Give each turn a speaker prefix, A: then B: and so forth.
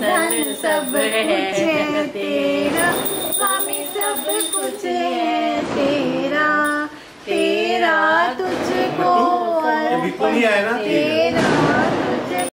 A: धन सब कुछ है तेरा स्वामी, सब कुछ है तेरा, तेरा तुझको अर्पण, तेरा